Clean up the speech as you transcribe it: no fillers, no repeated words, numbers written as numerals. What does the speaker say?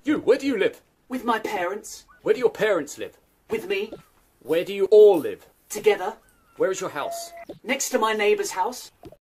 You, where do you live? With my parents. Where do your parents live? With me. Where do you all live? Together. Where is your house? Next to my neighbour's house.